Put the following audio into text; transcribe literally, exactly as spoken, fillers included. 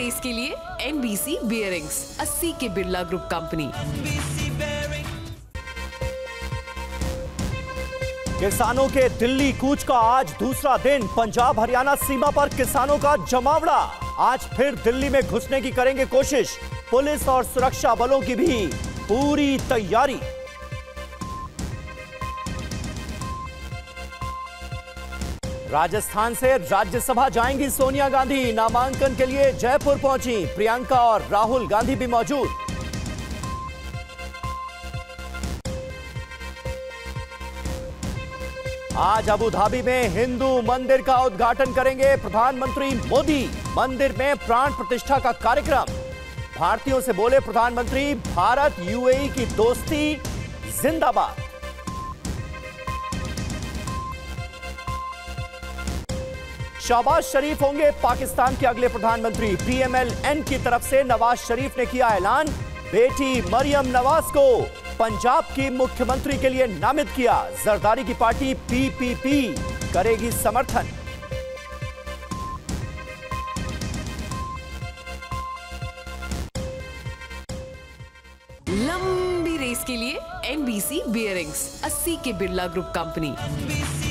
Race के लिए NBC bearings, अस्सी के बिरला ग्रुप कंपनी। किसानों के दिल्ली कूच का आज दूसरा दिन। पंजाब हरियाणा सीमा पर किसानों का जमावड़ा। आज फिर दिल्ली में घुसने की करेंगे कोशिश। पुलिस और सुरक्षा बलों की भी पूरी तैयारी। राजस्थान से राज्यसभा जाएंगी सोनिया गांधी। नामांकन के लिए जयपुर पहुंची। प्रियंका और राहुल गांधी भी मौजूद। आज अबू धाबी में हिंदू मंदिर का उद्घाटन करेंगे प्रधानमंत्री मोदी। मंदिर में प्राण प्रतिष्ठा का कार्यक्रम। भारतीयों से बोले प्रधानमंत्री, भारत यूएई की दोस्ती जिंदाबाद। शहबाज शरीफ होंगे पाकिस्तान के अगले प्रधानमंत्री। पीएमएल-एन की तरफ से नवाज शरीफ ने किया ऐलान। बेटी मरियम नवाज को पंजाब की मुख्यमंत्री के लिए नामित किया। जरदारी की पार्टी पीपीपी करेगी समर्थन। लंबी रेस के लिए एनबीसी बियरिंग्स, अस्सी के बिरला ग्रुप कंपनी।